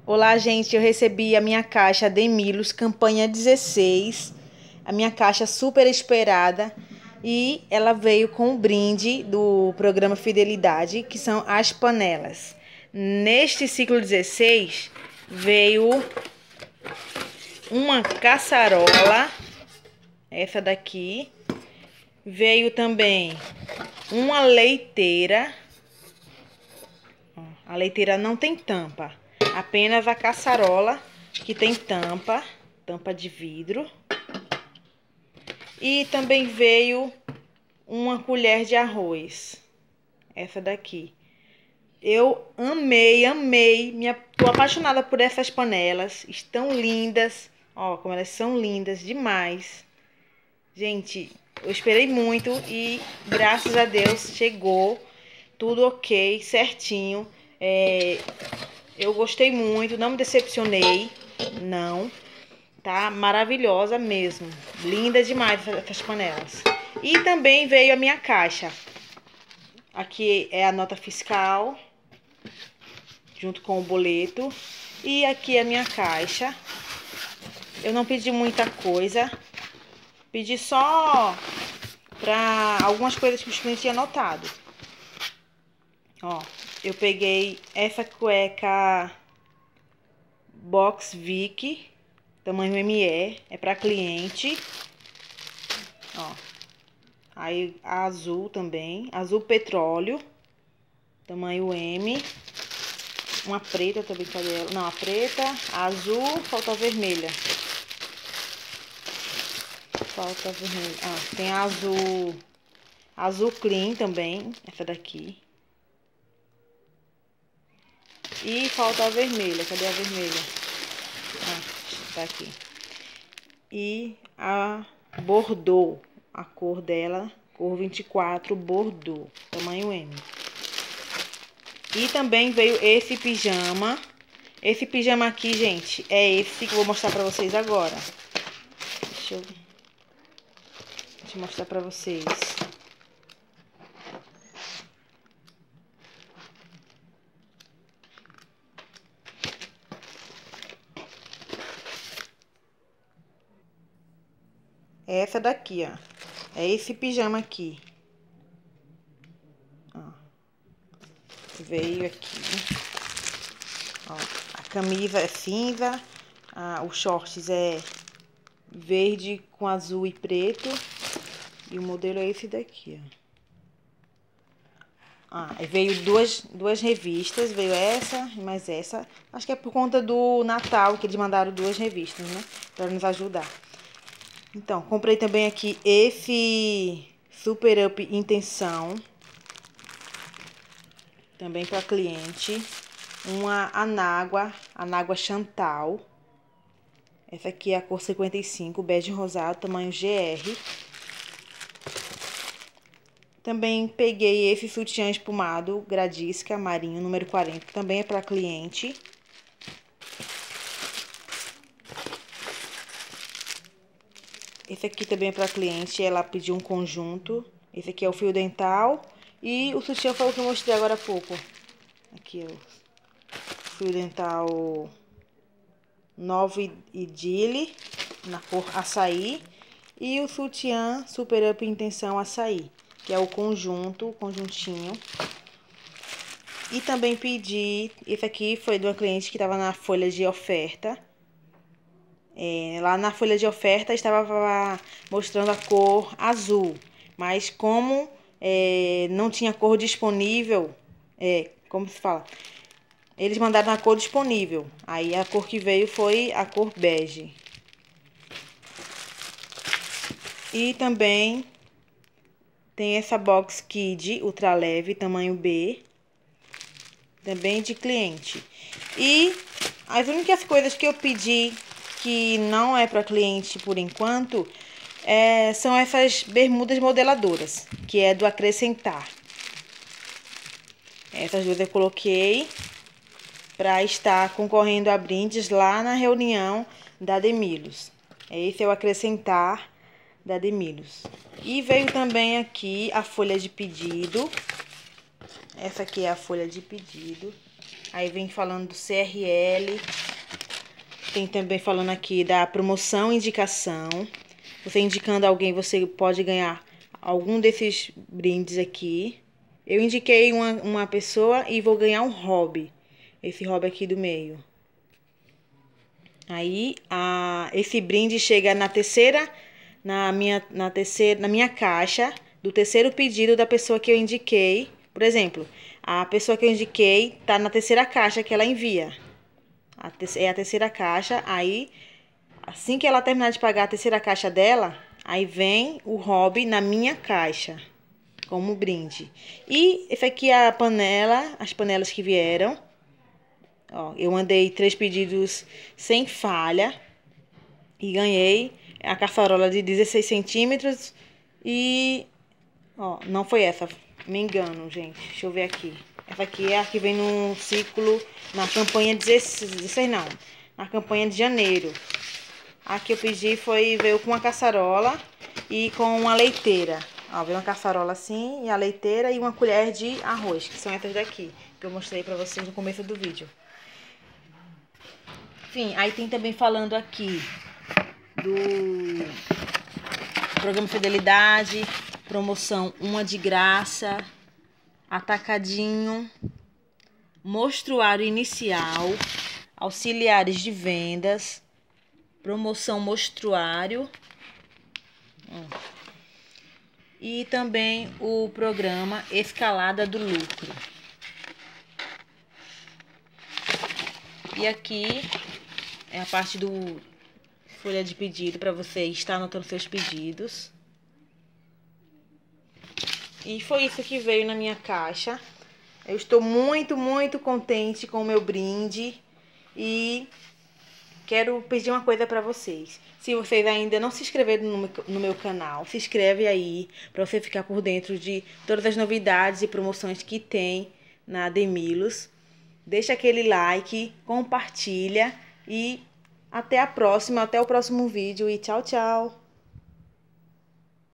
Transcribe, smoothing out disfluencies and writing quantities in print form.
Olá, gente, eu recebi a minha caixa Demilos, campanha 16, a minha caixa super esperada, e ela veio com um brinde do programa Fidelidade, que são as panelas. Neste ciclo 16, veio uma caçarola, essa daqui, veio também uma leiteira. A leiteira não tem tampa, apenas a caçarola que tem tampa de vidro. E também veio uma colher de arroz, essa daqui. Eu amei, tô apaixonada por essas panelas, estão lindas, ó, como elas são lindas demais. Gente, eu esperei muito e graças a Deus chegou, tudo ok, certinho. Eu gostei muito, não me decepcionei, não. Tá maravilhosa mesmo, linda demais essas panelas. E também veio a minha caixa. Aqui é a nota fiscal, junto com o boleto. E aqui é a minha caixa. Eu não pedi muita coisa, pedi só para algumas coisas que os clientes tinham anotado. Ó, eu peguei essa cueca Box Vic, tamanho ME, é para cliente. Ó, aí a azul também, azul petróleo, tamanho M. Uma preta também, cadê ela? Não, a preta, a azul, falta a vermelha. Falta a vermelha. Ah, tem a azul, azul clean também, essa daqui. E falta a vermelha, cadê a vermelha? Ah, tá aqui. E a Bordeaux, a cor dela, cor 24, Bordeaux, tamanho M. E também veio esse pijama. Esse pijama aqui, gente, é esse que eu vou mostrar pra vocês agora. Deixa eu mostrar pra vocês. É essa daqui, ó. É esse pijama aqui. Ó. Veio aqui. Ó. A camisa é cinza. Os shorts é verde com azul e preto. E o modelo é esse daqui, ó. Veio duas revistas. Veio essa e mais essa. Acho que é por conta do Natal que eles mandaram duas revistas, né? Pra nos ajudar. Então, comprei também aqui esse Super Up Intenção. Também para cliente. Uma Anágua Chantal. Essa aqui é a cor 55, bege rosado, tamanho GR. Também peguei esse sutiã espumado, Gradisca, marinho, número 40. Também é para cliente. Esse aqui também é para cliente, ela pediu um conjunto. Esse aqui é o fio dental. E o sutiã foi o que eu mostrei agora há pouco. Aqui, ó. Fio dental Novo Idile, na cor açaí. E o sutiã Super Up Intenção Açaí, que é o conjuntinho. E também pedi, esse aqui foi de uma cliente que estava na folha de oferta. Lá na folha de oferta estava mostrando a cor azul, mas como não tinha cor disponível, como se fala? Eles mandaram a cor disponível, aí a cor que veio foi a cor bege. E também tem essa box Kid Ultra Leve, tamanho B, também de cliente. E as únicas coisas que eu pedi que não é para cliente por enquanto são essas bermudas modeladoras, que é do Acrescentar. Essas duas eu coloquei para estar concorrendo a brindes lá na reunião da Demilos. Esse é o Acrescentar da Demilos. E veio também aqui a folha de pedido. Essa aqui é a folha de pedido. Aí vem falando do CRL. Tem também falando aqui da promoção e indicação. Você indicando alguém, você pode ganhar algum desses brindes aqui. Eu indiquei uma pessoa e vou ganhar um hobby. Esse hobby aqui do meio. Aí, esse brinde chega na minha caixa, do terceiro pedido da pessoa que eu indiquei. Por exemplo, a pessoa que eu indiquei tá na terceira caixa que ela envia. É a terceira caixa, aí, assim que ela terminar de pagar a terceira caixa dela, aí vem o hobby na minha caixa, como brinde. E esse aqui é as panelas que vieram. Ó, eu mandei 3 pedidos sem falha e ganhei a caçarola de 16 centímetros e... Ó, não foi essa, me engano, gente. Deixa eu ver aqui. Essa aqui é a que vem no ciclo, na campanha 16 não, na campanha de janeiro. A que eu pedi veio com uma caçarola e com uma leiteira. Ó, veio uma caçarola assim, e a leiteira e uma colher de arroz, que são essas daqui, que eu mostrei pra vocês no começo do vídeo. Enfim, aí tem também falando aqui do programa Fidelidade, promoção uma de graça, atacadinho, mostruário inicial, auxiliares de vendas, promoção mostruário e também o programa Escalada do Lucro. E aqui é a parte do folha de pedido para você estar anotando seus pedidos. E foi isso que veio na minha caixa. Eu estou muito, muito contente com o meu brinde e quero pedir uma coisa para vocês. Se vocês ainda não se inscreveram no meu canal, se inscreve aí para você ficar por dentro de todas as novidades e promoções que tem na Demilos. Deixa aquele like, compartilha e até a próxima, até o próximo vídeo e tchau, tchau!